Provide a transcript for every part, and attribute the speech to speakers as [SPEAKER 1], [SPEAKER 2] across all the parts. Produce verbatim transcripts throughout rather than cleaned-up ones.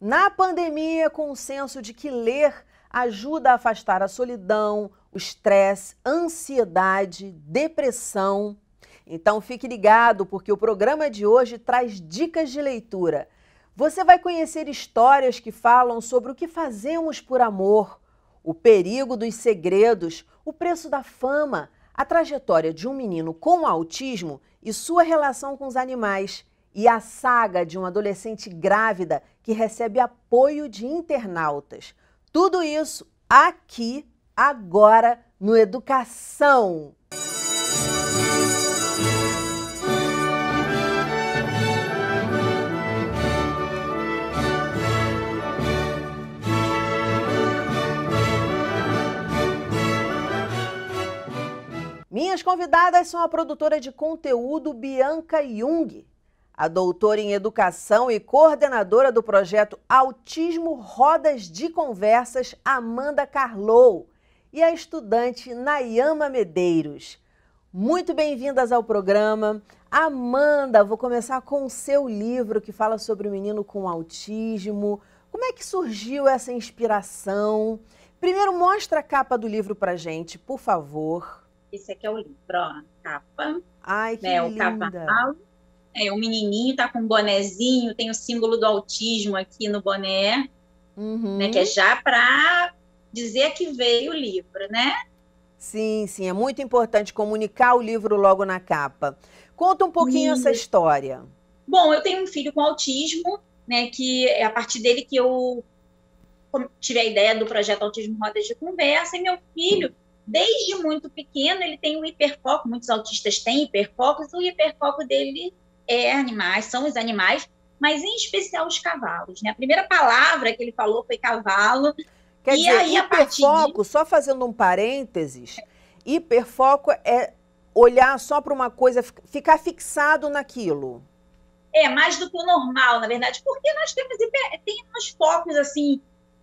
[SPEAKER 1] Na pandemia, com o senso de que ler ajuda a afastar a solidão, o estresse, ansiedade, depressão. Então fique ligado, porque o programa de hoje traz dicas de leitura. Você vai conhecer histórias que falam sobre o que fazemos por amor, o perigo dos segredos, o preço da fama, a trajetória de um menino com autismo e sua relação com os animais, e a saga de uma adolescente grávida que recebe apoio de internautas. Tudo isso aqui, agora, no Educação. Minhas convidadas são a produtora de conteúdo Bianca Jung, a doutora em Educação e coordenadora do projeto Autismo Rodas de Conversas, Amanda Carlou, e a estudante Nayama Medeiros. Muito bem-vindas ao programa. Amanda, vou começar com o seu livro que fala sobre o menino com autismo. Como é que surgiu essa inspiração? Primeiro, mostra a capa do livro pra gente, por favor.
[SPEAKER 2] Esse aqui é o livro, ó, a capa.
[SPEAKER 1] Ai, que
[SPEAKER 2] né,
[SPEAKER 1] linda.
[SPEAKER 2] O cavalo. É, o menininho tá com um bonezinho, tem o símbolo do autismo aqui no boné,
[SPEAKER 1] Uhum.
[SPEAKER 2] né, que é já para dizer que veio o livro, né?
[SPEAKER 1] Sim, sim, é muito importante comunicar o livro logo na capa. Conta um pouquinho
[SPEAKER 2] Isso.
[SPEAKER 1] essa história.
[SPEAKER 2] Bom, eu tenho um filho com autismo, né, que é a partir dele que eu tive a ideia do projeto Autismo Rodas de Conversa, e meu filho, desde muito pequeno, ele tem um hiperfoco, muitos autistas têm hiperfocos, o hiperfoco dele é animais, são os animais, mas em especial os cavalos, né? A primeira palavra que ele falou foi cavalo.
[SPEAKER 1] Quer
[SPEAKER 2] e
[SPEAKER 1] dizer,
[SPEAKER 2] aí,
[SPEAKER 1] hiperfoco,
[SPEAKER 2] de...
[SPEAKER 1] só fazendo um parênteses, hiperfoco é olhar só para uma coisa, ficar fixado naquilo.
[SPEAKER 2] É, mais do que o normal, na verdade, porque nós temos, hiper... temos focos, assim,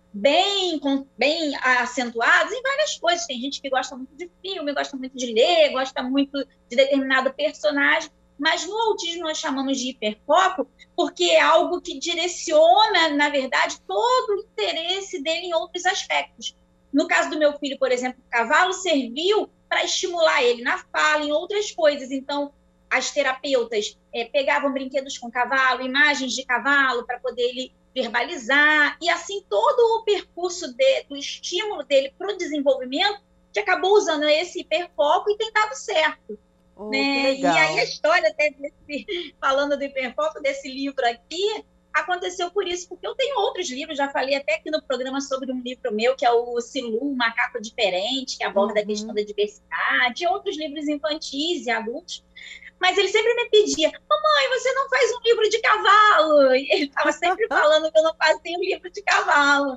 [SPEAKER 2] bem, bem acentuados em várias coisas. Tem gente que gosta muito de filme, gosta muito de ler, gosta muito de determinado personagem, mas no autismo nós chamamos de hiperfoco porque é algo que direciona, na verdade, todo o interesse dele em outros aspectos. No caso do meu filho, por exemplo, o cavalo serviu para estimular ele na fala, em outras coisas. Então, as terapeutas é, pegavam brinquedos com cavalo, imagens de cavalo, para poder ele verbalizar, e assim todo o percurso de, do estímulo dele para o desenvolvimento, que acabou usando esse hiperfoco e tem dado certo.
[SPEAKER 1] Oh,
[SPEAKER 2] né? E aí a história, até desse, falando do hiperfoco desse livro aqui, aconteceu por isso, porque eu tenho outros livros, já falei até aqui no programa sobre um livro meu, que é o Silu, Um Macaco Diferente, que aborda uhum. a questão da diversidade, e outros livros infantis e adultos. Mas ele sempre me pedia, mamãe, você não faz um livro de cavalo? E ele estava sempre falando que eu não fazia um livro de cavalo.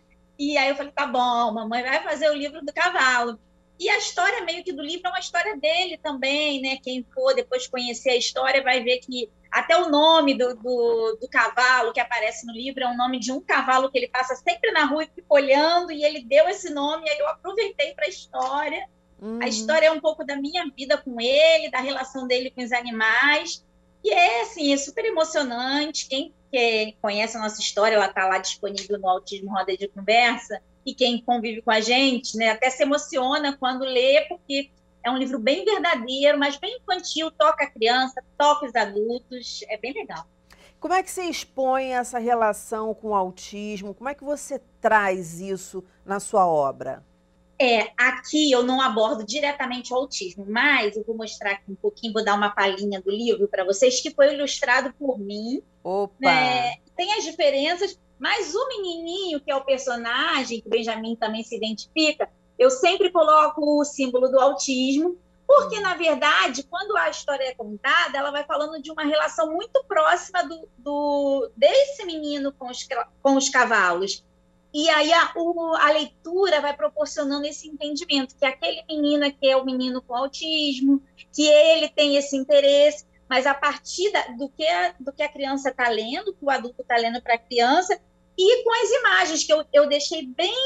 [SPEAKER 2] E aí eu falei, tá bom, mamãe vai fazer o livro do cavalo. E a história meio que do livro é uma história dele também, né? Quem for depois conhecer a história vai ver que até o nome do, do, do cavalo que aparece no livro é o nome de um cavalo que ele passa sempre na rua e fica olhando, e ele deu esse nome, e aí eu aproveitei para a história. Uhum. A história é um pouco da minha vida com ele, da relação dele com os animais, e é, assim, é super emocionante. Quem, quem conhece a nossa história, ela está lá disponível no Autismo Roda de Conversa, e quem convive com a gente, né, até se emociona quando lê, porque é um livro bem verdadeiro, mas bem infantil, toca a criança, toca os adultos, é bem legal.
[SPEAKER 1] Como é que você expõe essa relação com o autismo? Como é que você traz isso na sua obra?
[SPEAKER 2] É, aqui eu não abordo diretamente o autismo, mas eu vou mostrar aqui um pouquinho, vou dar uma palhinha do livro para vocês, que foi ilustrado por mim.
[SPEAKER 1] Opa!
[SPEAKER 2] Né? Tem as diferenças, mas o menininho, que é o personagem, que o Benjamin também se identifica, eu sempre coloco o símbolo do autismo, porque, na verdade, quando a história é contada, ela vai falando de uma relação muito próxima do, do, desse menino com os, com os cavalos. E aí a, o, a leitura vai proporcionando esse entendimento, que aquele menino aqui é o menino com autismo, que ele tem esse interesse, mas a partir da, do, que a, do que a criança está lendo, que o adulto está lendo para a criança, e com as imagens que eu, eu deixei bem,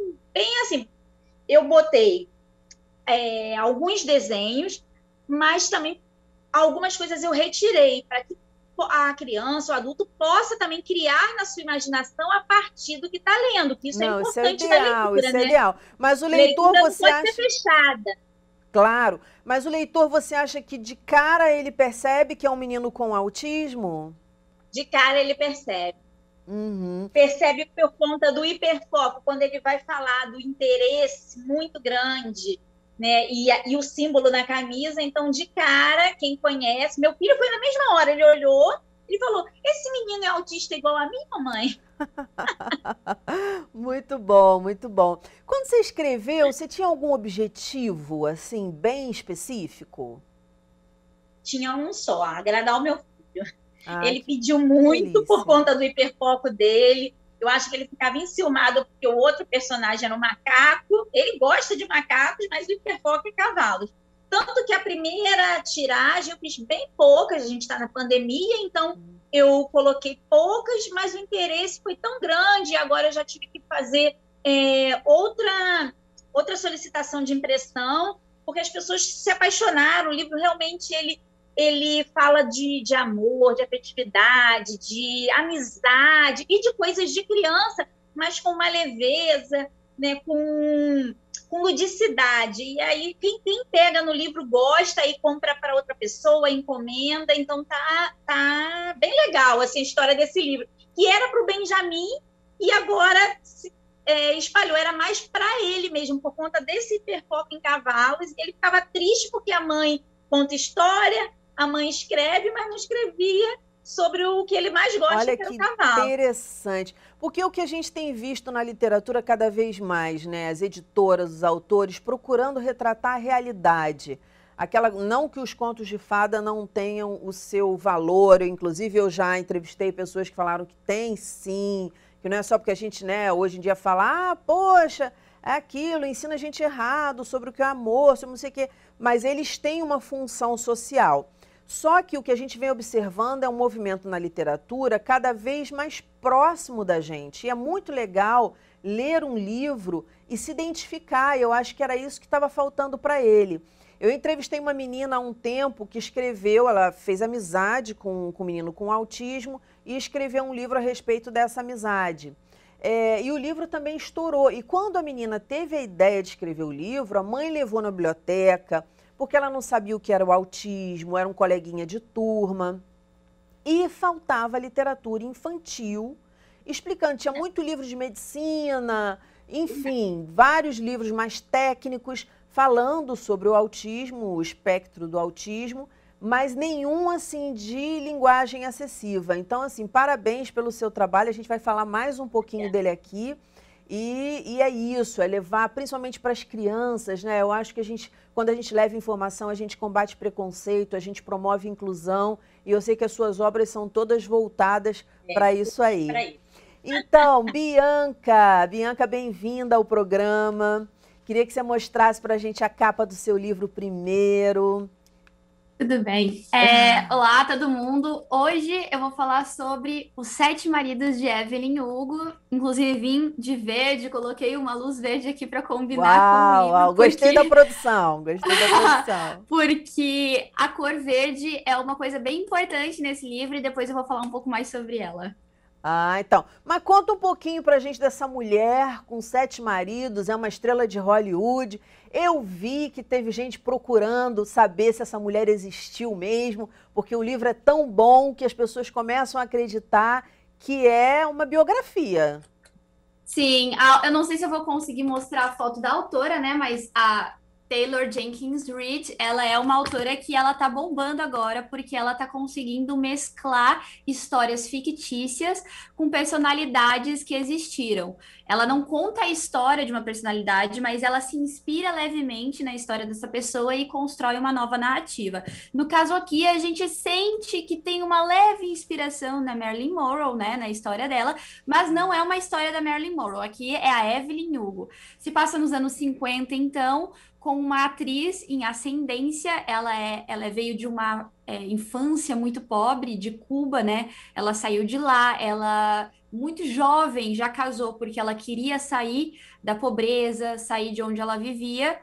[SPEAKER 2] bem assim, eu botei é, alguns desenhos, mas também algumas coisas eu retirei, para que a criança, o adulto, possa também criar na sua imaginação a partir do que está lendo, que isso é
[SPEAKER 1] Não, isso é
[SPEAKER 2] importante na
[SPEAKER 1] ideal,
[SPEAKER 2] leitura,
[SPEAKER 1] isso é
[SPEAKER 2] né?
[SPEAKER 1] ideal. Mas o leitor,
[SPEAKER 2] Leitura não
[SPEAKER 1] você
[SPEAKER 2] pode ser
[SPEAKER 1] acha...
[SPEAKER 2] fechada.
[SPEAKER 1] Claro, mas o leitor, você acha que de cara ele percebe que é um menino com autismo?
[SPEAKER 2] De cara ele percebe.
[SPEAKER 1] Uhum.
[SPEAKER 2] Percebe por conta do hiperfoco, quando ele vai falar do interesse muito grande, né? E, e o símbolo na camisa, então, de cara, quem conhece, meu filho foi na mesma hora, ele olhou, ele falou, esse menino é autista igual a mim, mamãe?
[SPEAKER 1] Muito bom, muito bom. Quando você escreveu, você tinha algum objetivo, assim, bem específico?
[SPEAKER 2] Tinha um só, agradar o meu filho.
[SPEAKER 1] Ah,
[SPEAKER 2] Ele pediu muito
[SPEAKER 1] delícia.
[SPEAKER 2] por conta do hiperfoco dele. Eu acho que ele ficava enciumado porque o outro personagem era um macaco. Ele gosta de macacos, mas o hiperfoco é cavalos. Tanto que a primeira tiragem eu fiz bem poucas, a gente está na pandemia, então eu coloquei poucas, mas o interesse foi tão grande, agora eu já tive que fazer é, outra, outra solicitação de impressão, porque as pessoas se apaixonaram. O livro realmente ele, ele fala de, de amor, de afetividade, de amizade e de coisas de criança, mas com uma leveza, né, com, com ludicidade. E aí, quem, quem pega no livro gosta e compra para outra pessoa, encomenda. Então, tá, tá bem legal assim, a história desse livro, que era para o Benjamin e agora se, é, espalhou. Era mais para ele mesmo, por conta desse hiperfoco em cavalos. Ele ficava triste porque a mãe conta história, a mãe escreve, mas não escrevia sobre o que ele mais gosta,
[SPEAKER 1] Olha
[SPEAKER 2] que era o
[SPEAKER 1] que
[SPEAKER 2] cavalo.
[SPEAKER 1] interessante. Porque o que a gente tem visto na literatura cada vez mais, né? As editoras, os autores procurando retratar a realidade. Aquela, não que os contos de fada não tenham o seu valor, eu, inclusive eu já entrevistei pessoas que falaram que tem sim, que não é só porque a gente, né, hoje em dia fala, ah, poxa, é aquilo, ensina a gente errado sobre o que é amor, sobre não sei o quê, mas eles têm uma função social. Só que o que a gente vem observando é um movimento na literatura cada vez mais próximo da gente. E é muito legal ler um livro e se identificar. Eu acho que era isso que estava faltando para ele. Eu entrevistei uma menina há um tempo que escreveu, ela fez amizade com, com um menino com autismo e escreveu um livro a respeito dessa amizade. É, e o livro também estourou. E quando a menina teve a ideia de escrever o livro, a mãe levou na biblioteca, porque ela não sabia o que era o autismo, era um coleguinha de turma. E faltava literatura infantil, explicando, tinha muito livro de medicina, enfim, vários livros mais técnicos, falando sobre o autismo, o espectro do autismo, mas nenhum, assim, de linguagem acessível. Então, assim, parabéns pelo seu trabalho, a gente vai falar mais um pouquinho dele aqui. E, e é isso, é levar, principalmente para as crianças, né? Eu acho que a gente, quando a gente leva informação, a gente combate preconceito, a gente promove inclusão, e eu sei que as suas obras são todas voltadas é, para isso aí. Pra isso. Então, Bianca, Bianca, bem-vinda ao programa. Queria que você mostrasse para a gente a capa do seu livro primeiro.
[SPEAKER 3] Tudo bem. É, olá, todo mundo. Hoje eu vou falar sobre Os Sete Maridos de Evelyn Hugo. Inclusive, vim de verde, coloquei uma luz verde aqui para combinar
[SPEAKER 1] uau,
[SPEAKER 3] com o livro.
[SPEAKER 1] Uau,
[SPEAKER 3] porque...
[SPEAKER 1] gostei da produção, gostei da produção.
[SPEAKER 3] Porque a cor verde é uma coisa bem importante nesse livro e depois eu vou falar um pouco mais sobre ela.
[SPEAKER 1] Ah, então. Mas conta um pouquinho pra gente dessa mulher com sete maridos, é uma estrela de Hollywood. Eu vi que teve gente procurando saber se essa mulher existiu mesmo, porque o livro é tão bom que as pessoas começam a acreditar que é uma biografia.
[SPEAKER 3] Sim, eu não sei se eu vou conseguir mostrar a foto da autora, né? Mas a Taylor Jenkins Reid, ela é uma autora que ela tá bombando agora porque ela tá conseguindo mesclar histórias fictícias com personalidades que existiram. Ela não conta a história de uma personalidade, mas ela se inspira levemente na história dessa pessoa e constrói uma nova narrativa. No caso aqui, a gente sente que tem uma leve inspiração na Marilyn Monroe, né, na história dela, mas não é uma história da Marilyn Monroe. Aqui é a Evelyn Hugo. Se passa nos anos cinquenta, então, com uma atriz em ascendência. Ela, é, ela veio de uma é, infância muito pobre de Cuba, né? Ela saiu de lá, ela muito jovem já casou porque ela queria sair da pobreza, sair de onde ela vivia.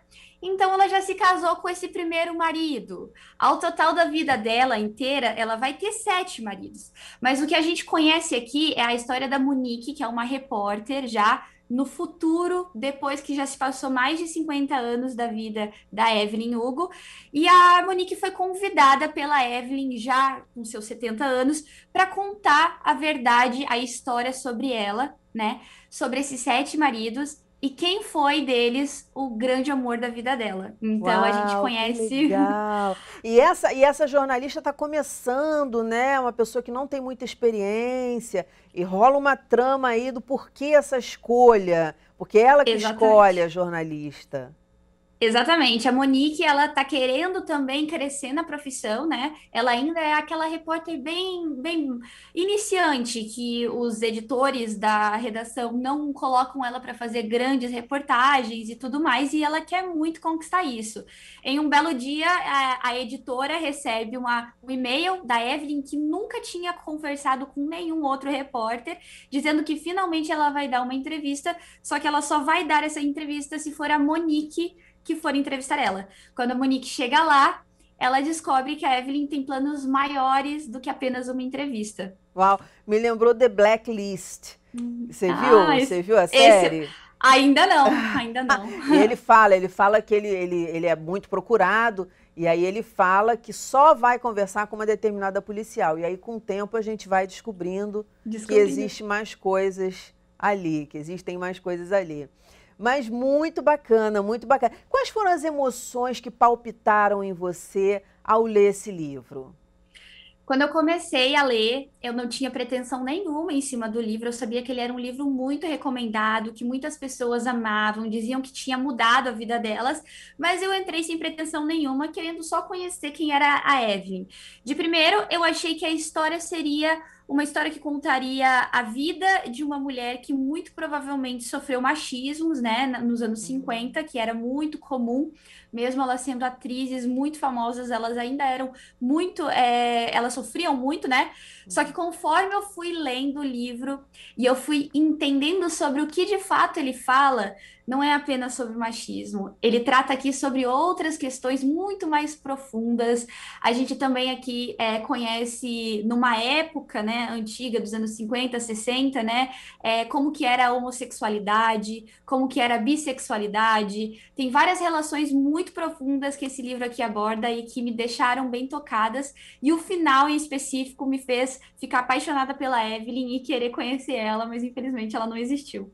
[SPEAKER 3] Então ela já se casou com esse primeiro marido. Ao total da vida dela inteira, ela vai ter sete maridos. Mas o que a gente conhece aqui é a história da Monique, que é uma repórter já no futuro, depois que já se passou mais de cinquenta anos da vida da Evelyn Hugo. E a Monique foi convidada pela Evelyn, já com seus setenta anos, para contar a verdade, a história sobre ela, né? Sobre esses sete maridos e quem foi deles o grande amor da vida dela. Então
[SPEAKER 1] Uau,
[SPEAKER 3] a gente
[SPEAKER 1] que
[SPEAKER 3] conhece.
[SPEAKER 1] legal. E essa, e essa jornalista está começando, né? Uma pessoa que não tem muita experiência e rola uma trama aí do porquê essa escolha, porque é ela que
[SPEAKER 3] Exatamente.
[SPEAKER 1] escolhe a jornalista.
[SPEAKER 3] Exatamente. A Monique, ela tá querendo também crescer na profissão, né? Ela ainda é aquela repórter bem, bem iniciante, que os editores da redação não colocam ela para fazer grandes reportagens e tudo mais, e ela quer muito conquistar isso. Em um belo dia, a, a editora recebe uma, um e-mail da Evelyn, que nunca tinha conversado com nenhum outro repórter, dizendo que finalmente ela vai dar uma entrevista, só que ela só vai dar essa entrevista se for a Monique que for entrevistar ela. Quando a Monique chega lá, ela descobre que a Evelyn tem planos maiores do que apenas uma entrevista.
[SPEAKER 1] Uau, me lembrou The Blacklist. Você
[SPEAKER 3] Ah,
[SPEAKER 1] viu?
[SPEAKER 3] esse-
[SPEAKER 1] Você viu a
[SPEAKER 3] esse-
[SPEAKER 1] série?
[SPEAKER 3] Ainda não, ainda não.
[SPEAKER 1] E ele fala, ele fala que ele, ele, ele é muito procurado, e aí ele fala que só vai conversar com uma determinada policial. E aí, com o tempo, a gente vai descobrindo que
[SPEAKER 3] Descobrindo.
[SPEAKER 1] existe mais coisas ali, que existem mais coisas ali. Mas muito bacana, muito bacana. Quais foram as emoções que palpitaram em você ao ler esse livro?
[SPEAKER 3] Quando eu comecei a ler, eu não tinha pretensão nenhuma em cima do livro. Eu sabia que ele era um livro muito recomendado, que muitas pessoas amavam, diziam que tinha mudado a vida delas, mas eu entrei sem pretensão nenhuma, querendo só conhecer quem era a Evelyn. De primeiro, eu achei que a história seria uma história que contaria a vida de uma mulher que muito provavelmente sofreu machismos, né, na- nos anos cinquenta, que era muito comum, mesmo elas sendo atrizes muito famosas, elas ainda eram muito, é, elas sofriam muito, né? Só que conforme eu fui lendo o livro e eu fui entendendo sobre o que de fato ele fala, não é apenas sobre machismo. Ele trata aqui sobre outras questões muito mais profundas. A gente também aqui é, conhece numa época, né, antiga, dos anos cinquenta, sessenta, né, é, como que era a homossexualidade, como que era a bissexualidade. Tem várias relações muito profundas que esse livro aqui aborda e que me deixaram bem tocadas. E o final, em específico, me fez ficar apaixonada pela Evelyn e querer conhecer ela, mas infelizmente ela não existiu.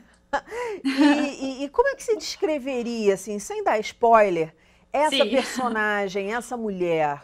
[SPEAKER 1] E, e- e como é que se descreveria, assim, sem dar spoiler, essa
[SPEAKER 3] Sim.
[SPEAKER 1] personagem, essa mulher?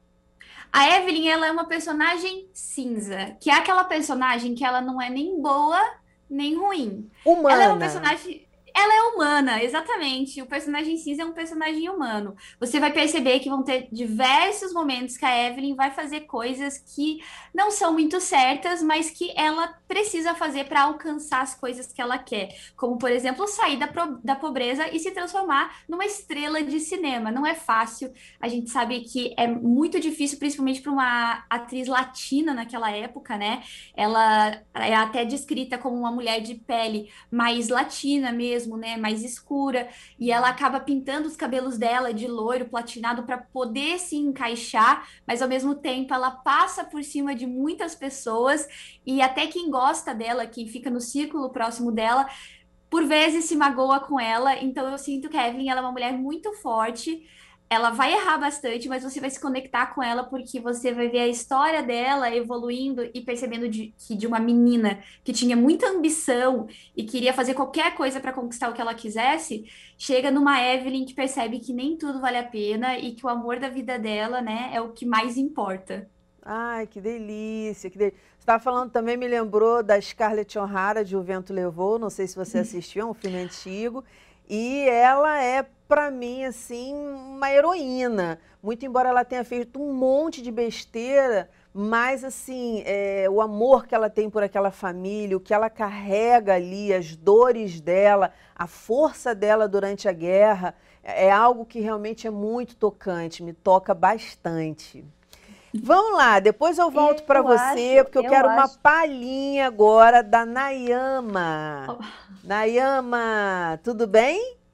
[SPEAKER 3] A Evelyn, ela é uma personagem cinza, que é aquela personagem que ela não é nem boa nem ruim.
[SPEAKER 1] Humana.
[SPEAKER 3] Ela é uma personagem. Ela é humana, exatamente. O personagem cinza é um personagem humano. Você vai perceber que vão ter diversos momentos que a Evelyn vai fazer coisas que não são muito certas, mas que ela precisa fazer para alcançar as coisas que ela quer. Como, por exemplo, sair da, pro- da pobreza e se transformar numa estrela de cinema. Não é fácil. A gente sabe que é muito difícil, principalmente para uma atriz latina naquela época, né? Ela é até descrita como uma mulher de pele mais latina mesmo, né, mais escura, e ela acaba pintando os cabelos dela de loiro platinado para poder se encaixar, mas ao mesmo tempo ela passa por cima de muitas pessoas e até quem gosta dela, quem fica no círculo próximo dela, por vezes se magoa com ela. Então eu sinto que a Evelyn, ela é uma mulher muito forte. Ela vai errar bastante, mas você vai se conectar com ela porque você vai ver a história dela evoluindo e percebendo de- que de uma menina que tinha muita ambição e queria fazer qualquer coisa para conquistar o que ela quisesse, chega numa Evelyn que percebe que nem tudo vale a pena e que o amor da vida dela, né, é o que mais importa.
[SPEAKER 1] Ai, que delícia, que delícia. Você estava falando também, me lembrou da Scarlett O'Hara, de O Vento Levou, não sei se você assistiu, é um filme antigo, e ela é, para mim, assim, uma heroína, muito embora ela tenha feito um monte de besteira, mas, assim, é, o amor que ela tem por aquela família, o que ela carrega ali, as dores dela, a força dela durante a guerra, é algo que realmente é muito tocante, me toca bastante. Vamos lá, depois eu volto para
[SPEAKER 2] Eu
[SPEAKER 1] você,
[SPEAKER 2] acho,
[SPEAKER 1] porque eu
[SPEAKER 2] eu
[SPEAKER 1] quero uma
[SPEAKER 2] acho.
[SPEAKER 1] palhinha agora da Nayama.
[SPEAKER 3] Oh.
[SPEAKER 1] Nayama, tudo bem?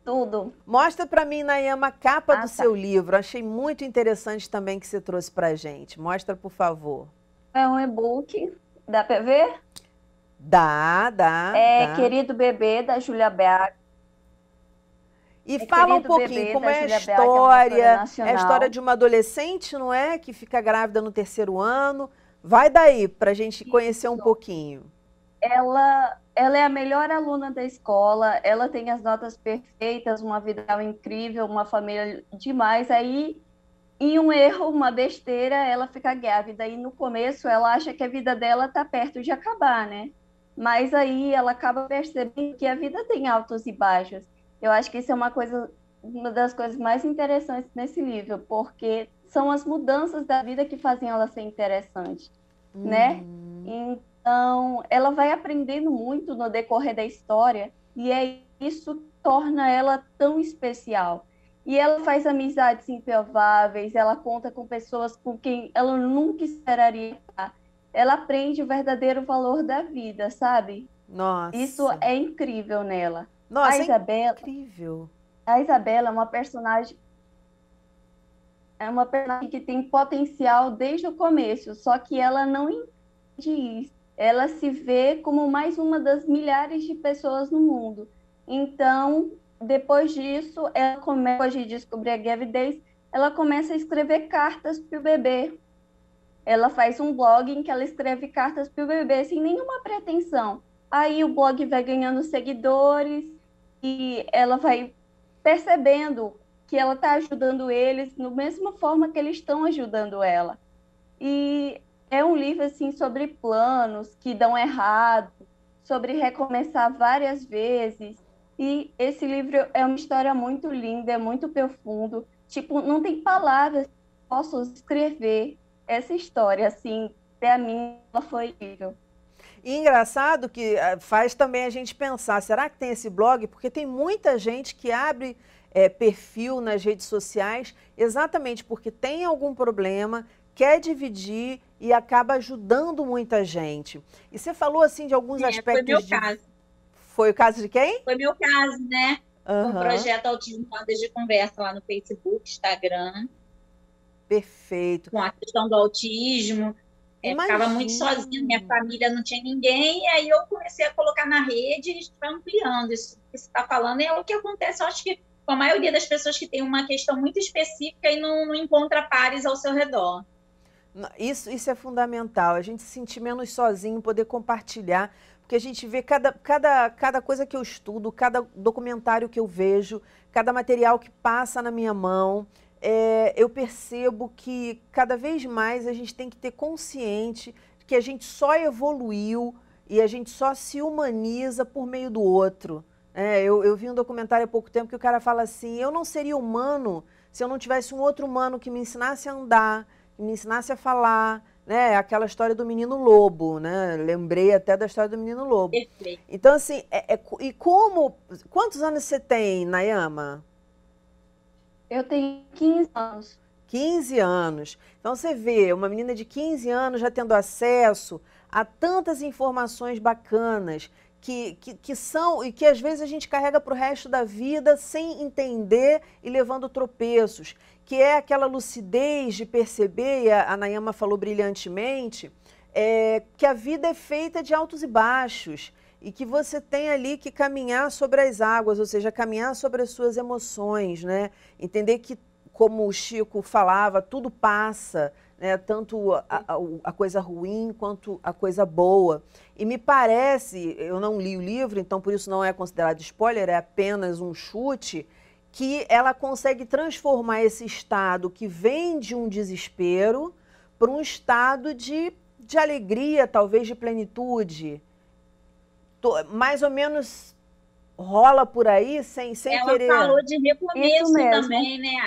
[SPEAKER 4] tudo.
[SPEAKER 1] Mostra para mim, Nayama, a capa
[SPEAKER 4] Ah,
[SPEAKER 1] do
[SPEAKER 4] tá.
[SPEAKER 1] seu livro. Achei muito interessante também que você trouxe pra gente. Mostra, por favor.
[SPEAKER 4] É um e-book, dá para ver?
[SPEAKER 1] Dá, dá,
[SPEAKER 4] É
[SPEAKER 1] dá.
[SPEAKER 4] Querido Bebê, da Júlia Braga.
[SPEAKER 1] E
[SPEAKER 4] É
[SPEAKER 1] fala um
[SPEAKER 4] Querido
[SPEAKER 1] pouquinho
[SPEAKER 4] Bebê,
[SPEAKER 1] como
[SPEAKER 4] da
[SPEAKER 1] é a
[SPEAKER 4] Júlia Braga, é uma autora
[SPEAKER 1] história. É a
[SPEAKER 4] nacional.
[SPEAKER 1] história de uma adolescente, não é? Que fica grávida no terceiro ano. Vai daí pra gente conhecer um
[SPEAKER 4] Isso.
[SPEAKER 1] pouquinho.
[SPEAKER 4] Ela, ela é a melhor aluna da escola, ela tem as notas perfeitas, uma vida incrível, uma família demais. Aí, em um erro, uma besteira, ela fica grávida. E no começo, ela acha que a vida dela está perto de acabar, né? Mas aí ela acaba percebendo que a vida tem altos e baixos. Eu acho que isso é uma coisa, uma das coisas mais interessantes nesse livro, porque são as mudanças da vida que fazem ela ser interessante, né?
[SPEAKER 1] Uhum.
[SPEAKER 4] Então, ela vai aprendendo muito no decorrer da história e é isso que torna ela tão especial. E ela faz amizades improváveis, ela conta com pessoas com quem ela nunca esperaria estar. Ela aprende o verdadeiro valor da vida, sabe? Isso
[SPEAKER 1] Nossa.
[SPEAKER 4] é incrível nela. A
[SPEAKER 1] Nossa, é
[SPEAKER 4] Isabela,
[SPEAKER 1] incrível.
[SPEAKER 4] a Isabela é uma personagem, é uma personagem que tem potencial desde o começo, só que ela não entende isso. Ela se vê como mais uma das milhares de pessoas no mundo. Então, depois disso, ela começa, depois de descobrir a gravidez, ela começa a escrever cartas para o bebê. Ela faz um blog em que ela escreve cartas para o bebê sem nenhuma pretensão. Aí o blog vai ganhando seguidores e ela vai percebendo que ela está ajudando eles da mesma forma que eles estão ajudando ela. E é um livro assim sobre planos que dão errado, sobre recomeçar várias vezes. E esse livro é uma história muito linda, é muito profundo. Tipo, não tem palavras que posso escrever essa história, assim, para mim ela foi incrível.
[SPEAKER 1] E engraçado que eh, faz também a gente pensar, será que tem esse blog? Porque tem muita gente que abre eh, perfil nas redes sociais exatamente porque tem algum problema, quer dividir e acaba ajudando muita gente. E você falou assim de alguns
[SPEAKER 2] É, foi meu
[SPEAKER 1] aspectos de...
[SPEAKER 2] caso.
[SPEAKER 1] Foi o caso de quem?
[SPEAKER 2] Foi meu caso, né? Com o
[SPEAKER 1] Aham,
[SPEAKER 2] projeto Autismo Rodas de Conversa lá no Facebook, Instagram,
[SPEAKER 1] perfeito.
[SPEAKER 2] com a questão do autismo. É, ficava muito sozinha, minha
[SPEAKER 1] Imagino.
[SPEAKER 2] família não tinha ninguém, e aí eu comecei a colocar na rede e foi ampliando. Isso que você está falando é o que acontece, eu acho que com a maioria das pessoas que tem uma questão muito específica e não, não encontra pares ao seu redor.
[SPEAKER 1] Isso, isso é fundamental, a gente se sentir menos sozinho, poder compartilhar, porque a gente vê cada, cada, cada coisa que eu estudo, cada documentário que eu vejo, cada material que passa na minha mão, é, eu percebo que cada vez mais a gente tem que ter consciente que a gente só evoluiu e a gente só se humaniza por meio do outro. É, eu, eu vi um documentário há pouco tempo que o cara fala assim, eu não seria humano se eu não tivesse um outro humano que me ensinasse a andar, que me ensinasse a falar, né? Aquela história do menino lobo, né? Lembrei até da história do menino lobo.
[SPEAKER 2] Perfeito.
[SPEAKER 1] Então, assim, é, é, e como... Quantos anos você tem, Nayama?
[SPEAKER 4] Eu tenho quinze anos.
[SPEAKER 1] quinze anos. Então, você vê uma menina de quinze anos já tendo acesso a tantas informações bacanas que, que, que são e que às vezes a gente carrega para o resto da vida sem entender e levando tropeços, que é aquela lucidez de perceber, e a, a Nayama falou brilhantemente, é, que a vida é feita de altos e baixos e que você tem ali que caminhar sobre as águas, ou seja, caminhar sobre as suas emoções, né? Entender que, como o Chico falava, tudo passa, né? Tanto a, a, a coisa ruim quanto a coisa boa. E me parece, eu não li o livro, então por isso não é considerado spoiler, é apenas um chute, que ela consegue transformar esse estado que vem de um desespero para um estado de, de alegria, talvez de plenitude. Tô, mais ou menos rola por aí, sem, sem
[SPEAKER 2] Ela
[SPEAKER 1] querer...
[SPEAKER 2] falou de recomeço
[SPEAKER 4] Isso mesmo.
[SPEAKER 2] também, né?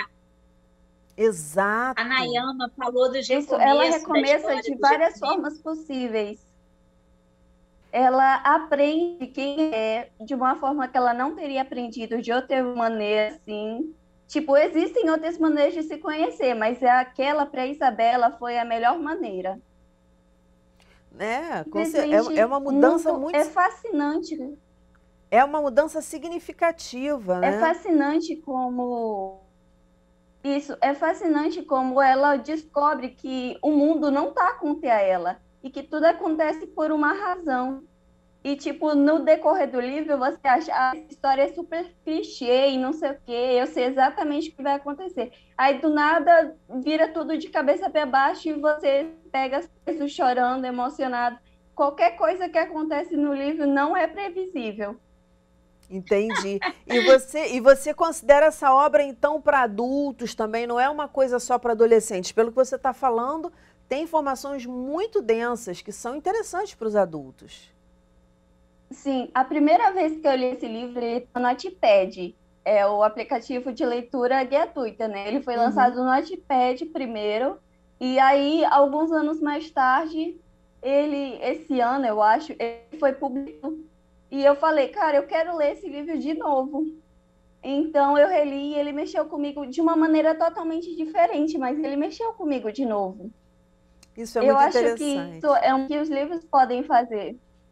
[SPEAKER 1] Exato.
[SPEAKER 2] A Nayama falou dos
[SPEAKER 4] Isso,
[SPEAKER 2] recomeços.
[SPEAKER 4] ela
[SPEAKER 2] da
[SPEAKER 4] recomeça
[SPEAKER 2] história
[SPEAKER 4] de
[SPEAKER 2] dos
[SPEAKER 4] várias
[SPEAKER 2] recomeços.
[SPEAKER 4] formas possíveis. Ela aprende quem é de uma forma que ela não teria aprendido de outra maneira, assim. Tipo, existem outras maneiras de se conhecer, mas aquela para Isabela foi a melhor maneira.
[SPEAKER 1] É, com cer-
[SPEAKER 4] Simplesmente
[SPEAKER 1] é, é uma mudança
[SPEAKER 4] muito-
[SPEAKER 1] muito...
[SPEAKER 4] É fascinante.
[SPEAKER 1] É uma mudança significativa,
[SPEAKER 4] É
[SPEAKER 1] né?
[SPEAKER 4] fascinante como isso, é fascinante como ela descobre que o mundo não está contra ela e que tudo acontece por uma razão. E, tipo, no decorrer do livro, você acha "Ah, essa história é super clichê e não sei o quê, eu sei exatamente o que vai acontecer. Aí, do nada, vira tudo de cabeça para baixo e você pega as coisas chorando, emocionado. Qualquer coisa que acontece no livro não é previsível.
[SPEAKER 1] Entendi. E você, e você considera essa obra, então, para adultos também? Não é uma coisa só para adolescentes? Pelo que você está falando, tem informações muito densas que são interessantes para os adultos.
[SPEAKER 4] Sim, a primeira vez que eu li esse livro, ele está no Wattpad, é o aplicativo de leitura gratuita, né? Ele foi
[SPEAKER 1] Uhum.
[SPEAKER 4] lançado no Wattpad primeiro, e aí, alguns anos mais tarde, ele, esse ano, eu acho, ele foi publicado. E eu falei, cara, eu quero ler esse livro de novo. Então, eu reli e ele mexeu comigo de uma maneira totalmente diferente, mas ele mexeu comigo de novo.
[SPEAKER 1] Isso é
[SPEAKER 4] Eu
[SPEAKER 1] muito
[SPEAKER 4] acho que
[SPEAKER 1] interessante.
[SPEAKER 4] isso é o que os livros podem fazer.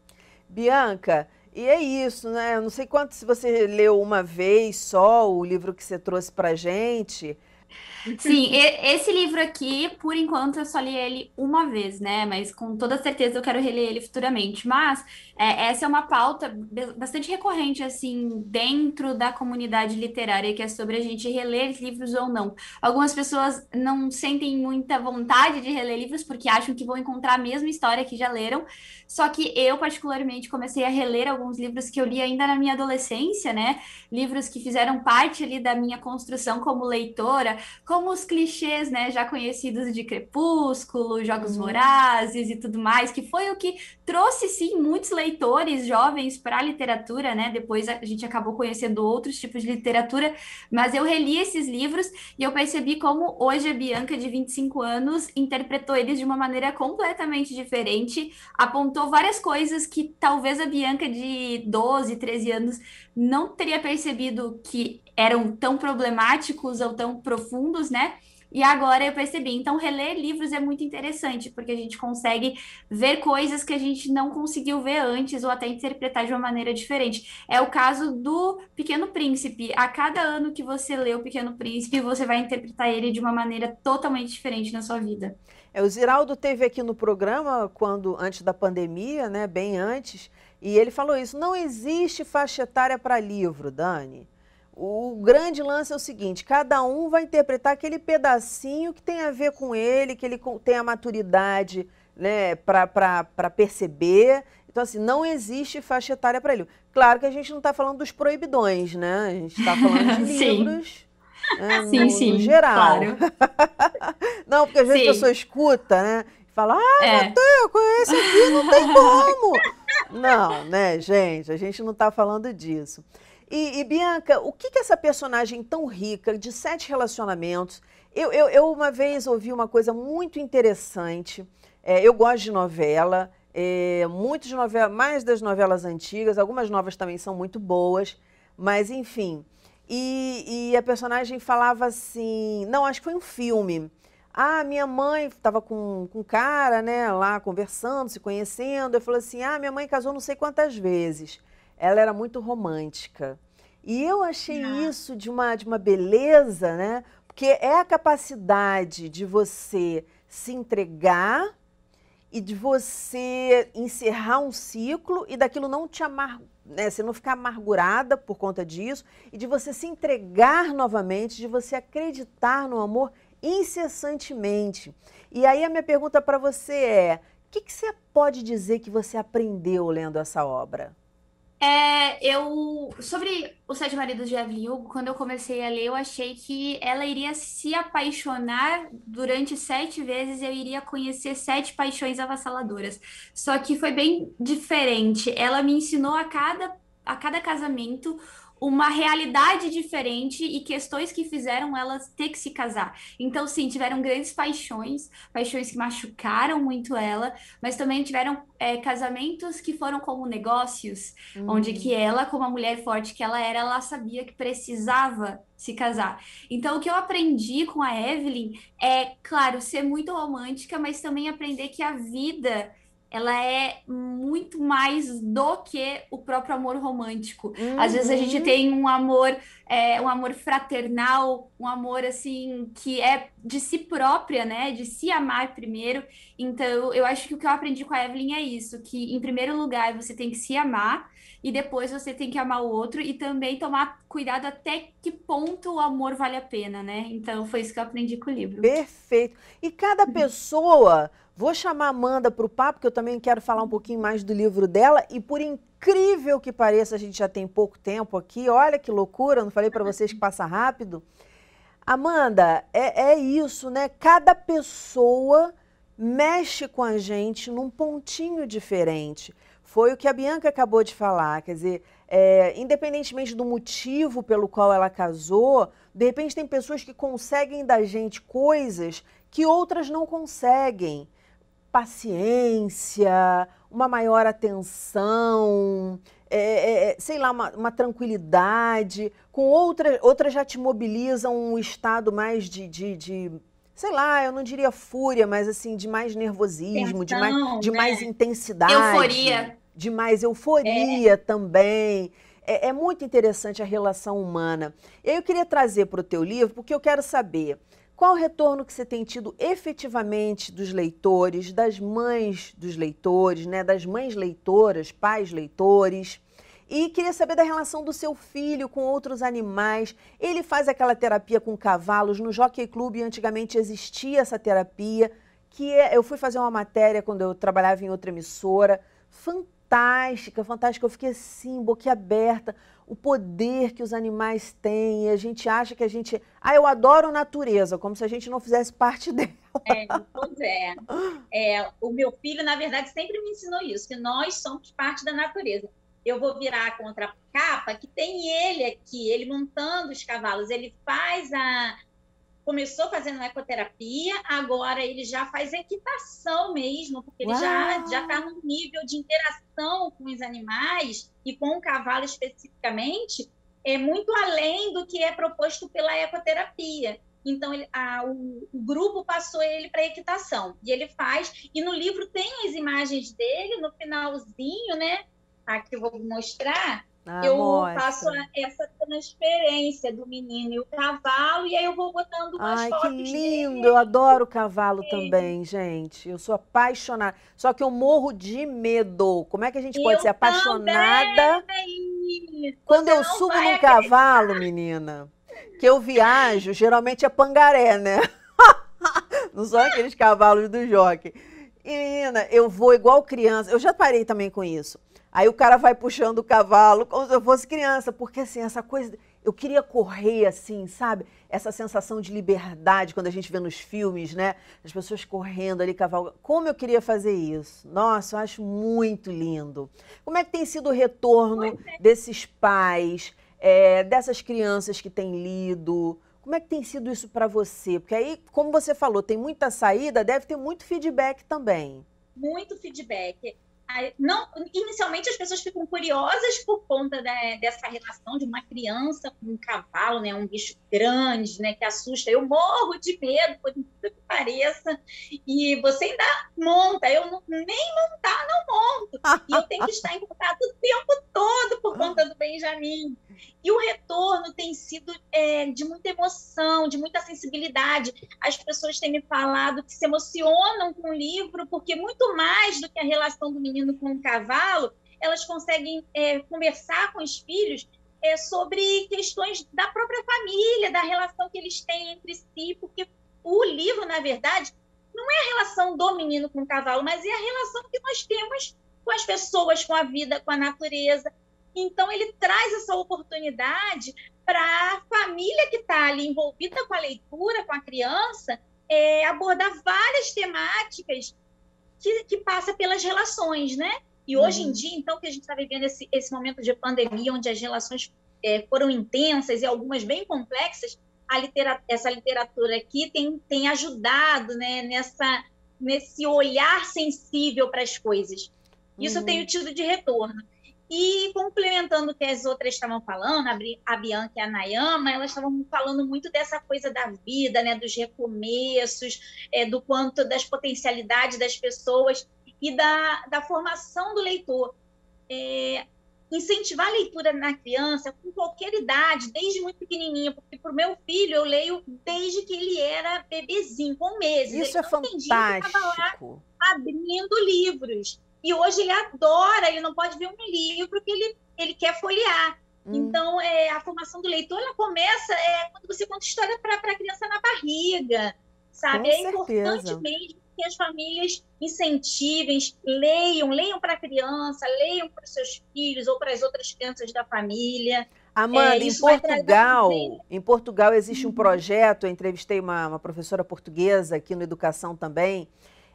[SPEAKER 1] Bianca, e é isso, né? Eu não sei quanto, se você leu uma vez só o livro que você trouxe pra gente.
[SPEAKER 3] Sim, e- esse livro aqui, por enquanto, eu só li ele uma vez, né? Mas com toda certeza eu quero reler ele futuramente. Mas é, essa é uma pauta be- bastante recorrente, assim, dentro da comunidade literária, que é sobre a gente reler livros ou não. Algumas pessoas não sentem muita vontade de reler livros porque acham que vão encontrar a mesma história que já leram. Só que eu, particularmente, comecei a reler alguns livros que eu li ainda na minha adolescência, né? Livros que fizeram parte ali da minha construção como leitora, como os clichês, né, já conhecidos de Crepúsculo, Jogos
[SPEAKER 1] Uhum.
[SPEAKER 3] Vorazes e tudo mais, que foi o que trouxe, sim, muitos leitores jovens para a literatura, né? Depois a gente acabou conhecendo outros tipos de literatura, mas eu reli esses livros e eu percebi como hoje a Bianca, de vinte e cinco anos, interpretou eles de uma maneira completamente diferente, apontou várias coisas que talvez a Bianca de doze, treze anos não teria percebido que eram tão problemáticos ou tão profundos, né? E agora eu percebi. Então, reler livros é muito interessante, porque a gente consegue ver coisas que a gente não conseguiu ver antes, ou até interpretar de uma maneira diferente. É o caso do Pequeno Príncipe. A cada ano que você lê o Pequeno Príncipe, você vai interpretar ele de uma maneira totalmente diferente na sua vida.
[SPEAKER 1] É, o Ziraldo teve aqui no programa quando antes da pandemia, né, bem antes, e ele falou isso. Não existe faixa etária para livro, Dani. O grande lance é o seguinte: cada um vai interpretar aquele pedacinho que tem a ver com ele, que ele com- tem a maturidade, né, para perceber. Então, assim, não existe faixa etária para livro. Claro que a gente não está falando dos proibidões, né? A gente está falando de
[SPEAKER 3] Sim,
[SPEAKER 1] livros, né,
[SPEAKER 3] sim,
[SPEAKER 1] no, no
[SPEAKER 3] sim,
[SPEAKER 1] geral.
[SPEAKER 3] claro.
[SPEAKER 1] Não, porque às vezes a pessoa
[SPEAKER 3] Sim,
[SPEAKER 1] escuta, né? E fala, ah,
[SPEAKER 3] é.
[SPEAKER 1] eu conheço aqui, não tem como. Não, né, gente? A gente não está falando disso. E, e, Bianca, o que que essa personagem tão rica, de sete relacionamentos... Eu, eu, eu uma vez ouvi uma coisa muito interessante. É, eu gosto de novela, é, muito de novela, mais das novelas antigas, algumas novas também são muito boas, mas enfim. E, e a personagem falava assim... Não, acho que foi um filme. Ah, minha mãe estava com, com um cara, né, lá conversando, se conhecendo. Eu falei assim, ah, minha mãe casou não sei quantas vezes. Ela era muito romântica. E eu achei
[SPEAKER 2] Ah,
[SPEAKER 1] isso de uma, de uma beleza, né? Porque é a capacidade de você se entregar e de você encerrar um ciclo e daquilo não te amar, né? Você não ficar amargurada por conta disso e de você se entregar novamente, de você acreditar no amor incessantemente. E aí a minha pergunta para você é: o que que você pode dizer que você aprendeu lendo essa obra?
[SPEAKER 3] É, eu, sobre Os Sete Maridos de Evelyn Hugo, quando eu comecei a ler, eu achei que ela iria se apaixonar durante sete vezes, eu iria conhecer sete paixões avassaladoras. Só que foi bem diferente. Ela me ensinou a cada, a cada casamento uma realidade diferente e questões que fizeram elas ter que se casar. Então, sim, tiveram grandes paixões, paixões que machucaram muito ela, mas também tiveram é, casamentos que foram como negócios, onde que
[SPEAKER 1] Hum.
[SPEAKER 3] ela, como a mulher forte que ela era, ela sabia que precisava se casar. Então, o que eu aprendi com a Evelyn é, claro, ser muito romântica, mas também aprender que a vida ela é muito mais do que o próprio amor romântico.
[SPEAKER 1] Uhum.
[SPEAKER 3] Às vezes a gente tem um amor, é, um amor fraternal, um amor assim que é de si própria, né? De se amar primeiro. Então, eu acho que o que eu aprendi com a Evelyn é isso, que em primeiro lugar você tem que se amar e depois você tem que amar o outro e também tomar cuidado até que ponto o amor vale a pena, né? Então, foi isso que eu aprendi com o livro.
[SPEAKER 1] Perfeito. E cada pessoa, vou chamar a Amanda para o papo, que eu também quero falar um pouquinho mais do livro dela, e por incrível que pareça, a gente já tem pouco tempo aqui, olha que loucura, não falei para vocês que passa rápido. Amanda, é, é isso, né? Cada pessoa mexe com a gente num pontinho diferente. Foi o que a Bianca acabou de falar, quer dizer, é, independentemente do motivo pelo qual ela casou, de repente tem pessoas que conseguem da gente coisas que outras não conseguem. Paciência, uma maior atenção, é, é, sei lá, uma, uma tranquilidade. Com outra, outras já te mobilizam um estado mais de, de, de, sei lá, eu não diria fúria, mas assim, de mais nervosismo, de mais, de
[SPEAKER 2] né?
[SPEAKER 1] mais intensidade.
[SPEAKER 3] Euforia.
[SPEAKER 1] De mais euforia é. também. É, é muito interessante a relação humana. Eu queria trazer para o teu livro, porque eu quero saber qual o retorno que você tem tido efetivamente dos leitores, das mães dos leitores, né, das mães leitoras, pais leitores. E queria saber da relação do seu filho com outros animais. Ele faz aquela terapia com cavalos. No Jockey Club, antigamente existia essa terapia, que é, eu fui fazer uma matéria quando eu trabalhava em outra emissora. Fantástica, fantástica. Eu fiquei assim, boquiaberta. O poder que os animais têm. A gente acha que a gente... Ah, eu adoro natureza, como se a gente não fizesse parte dela.
[SPEAKER 2] É, pois é. é. O meu filho, na verdade, sempre me ensinou isso, que nós somos parte da natureza. Eu vou virar contra a capa, que tem ele aqui, ele montando os cavalos. Ele faz a... Começou fazendo ecoterapia, agora ele já faz equitação mesmo, porque ele Uau. já já está num nível de interação com os animais e com o cavalo especificamente, é muito além do que é proposto pela ecoterapia. Então, ele, a, o, o grupo passou ele para equitação, e ele faz, e no livro tem as imagens dele, no finalzinho, né? Aqui eu vou mostrar. Ah, eu mostra. faço essa transferência do menino e o cavalo, e aí eu vou botando umas
[SPEAKER 1] Ai,
[SPEAKER 2] fotos
[SPEAKER 1] que lindo!
[SPEAKER 2] dele.
[SPEAKER 1] Eu adoro o cavalo é. também, gente. Eu sou apaixonada. Só que eu morro de medo. Como é que a gente pode eu ser apaixonada
[SPEAKER 2] também.
[SPEAKER 1] quando eu subo num acreditar. cavalo, menina? Que eu viajo, geralmente é pangaré, né? Não são aqueles cavalos do jockey. E, menina, eu vou igual criança. Eu já parei também com isso. Aí o cara vai puxando o cavalo como se eu fosse criança, porque assim, essa coisa, eu queria correr assim, sabe? Essa sensação de liberdade quando a gente vê nos filmes, né? As pessoas correndo ali, cavalo. Como eu queria fazer isso? Nossa, eu acho muito lindo. Como é que tem sido o retorno desses pais, é, dessas crianças que têm lido? Como é que tem sido isso para você? Porque aí, como você falou, tem muita saída, deve ter muito feedback também.
[SPEAKER 2] Muito feedback. Não, inicialmente as pessoas ficam curiosas por conta da, dessa relação de uma criança com um cavalo, né, um bicho grande, né, que assusta. Eu morro de medo, por incrível que pareça, e você ainda monta. Eu não, nem montar não monto, e eu tenho que estar em contato o tempo todo por conta do Benjamin. E o retorno tem sido é, de muita emoção, de muita sensibilidade. As pessoas têm me falado que se emocionam com o livro, porque muito mais do que a relação do menino com o cavalo, elas conseguem é, conversar com os filhos é, sobre questões da própria família, da relação que eles têm entre si, porque o livro, na verdade, não é a relação do menino com o cavalo, mas é a relação que nós temos com as pessoas, com a vida, com a natureza. Então, ele traz essa oportunidade para a família que está ali envolvida com a leitura, com a criança, é, abordar várias temáticas que, que passam pelas relações, né? E hoje uhum. em dia, então, que a gente está vivendo esse, esse momento de pandemia, onde as relações é, foram intensas e algumas bem complexas, a litera, essa literatura aqui tem, tem ajudado, né, nessa, nesse olhar sensível para as coisas. Isso uhum. eu tenho tido de retorno. E complementando o que as outras estavam falando, a Bianca e a Nayama, elas estavam falando muito dessa coisa da vida, né, dos recomeços, é, do quanto das potencialidades das pessoas. e da, da formação do leitor. É, incentivar a leitura na criança com qualquer idade, desde muito pequenininha, porque para o meu filho eu leio desde que ele era bebezinho, com meses.
[SPEAKER 1] Isso
[SPEAKER 2] ele
[SPEAKER 1] é
[SPEAKER 2] não entendia que estava lá
[SPEAKER 1] fantástico.
[SPEAKER 2] abrindo livros. E hoje ele adora, ele não pode ver um livro que ele, ele quer folhear. Hum. Então, é, a formação do leitor, ela começa é, quando você conta história para a criança na barriga, sabe?
[SPEAKER 1] Com
[SPEAKER 2] é
[SPEAKER 1] certeza.
[SPEAKER 2] Importante mesmo que as famílias incentivem, leiam, leiam para a criança, leiam para os seus filhos ou para as outras crianças da família.
[SPEAKER 1] Amanda,
[SPEAKER 2] é,
[SPEAKER 1] em Portugal, em Portugal existe
[SPEAKER 2] uhum.
[SPEAKER 1] um projeto, eu entrevistei uma, uma professora portuguesa aqui no Educação também,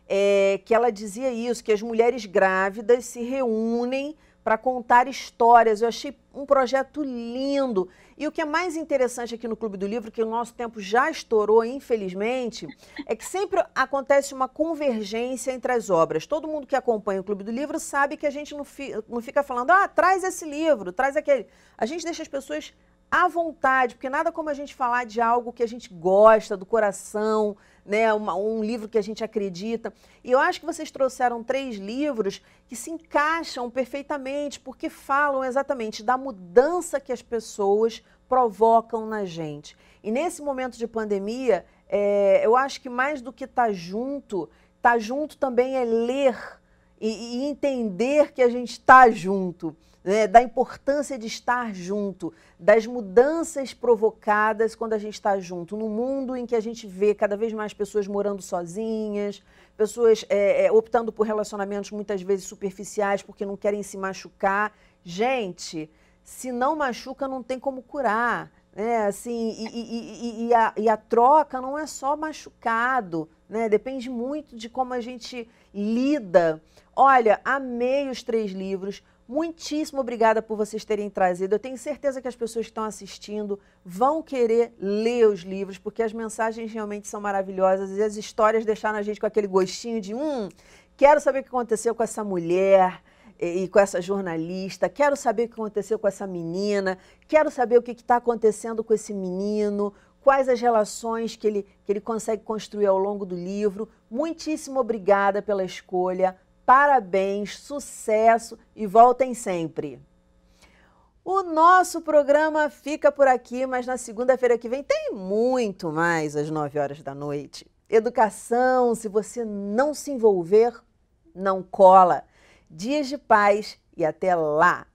[SPEAKER 1] é, que ela dizia isso, que as mulheres grávidas se reúnem para contar histórias. Eu achei um projeto lindo. E o que é mais interessante aqui no Clube do Livro, que o nosso tempo já estourou, infelizmente, é que sempre acontece uma convergência entre as obras. Todo mundo que acompanha o Clube do Livro sabe que a gente não, fi, não fica falando, ah, traz esse livro, traz aquele. A gente deixa as pessoas à vontade, porque nada como a gente falar de algo que a gente gosta, do coração, né, uma, um livro que a gente acredita. E eu acho que vocês trouxeram três livros que se encaixam perfeitamente, porque falam exatamente da mudança que as pessoas provocam na gente. E nesse momento de pandemia, é, eu acho que mais do que estar junto, estar junto também é ler e, e entender que a gente está junto. Né, da importância de estar junto, das mudanças provocadas quando a gente está junto, no mundo em que a gente vê cada vez mais pessoas morando sozinhas, pessoas é, é, optando por relacionamentos muitas vezes superficiais porque não querem se machucar. Gente, se não machuca, não tem como curar. Né? Assim, e, e, e, e, a, e a troca não é só machucado, né? Depende muito de como a gente lida. Olha, amei os três livros. Muitíssimo obrigada por vocês terem trazido. Eu tenho certeza que as pessoas que estão assistindo vão querer ler os livros, porque as mensagens realmente são maravilhosas e as histórias deixaram a gente com aquele gostinho de hum, quero saber o que aconteceu com essa mulher e, e com essa jornalista, quero saber o que aconteceu com essa menina, quero saber o que está acontecendo com esse menino, quais as relações que ele, que ele consegue construir ao longo do livro. Muitíssimo obrigada pela escolha. Parabéns, sucesso e voltem sempre. O nosso programa fica por aqui, mas na segunda-feira que vem tem muito mais às nove horas da noite. Educação, se você não se envolver, não cola. Dias de paz e até lá!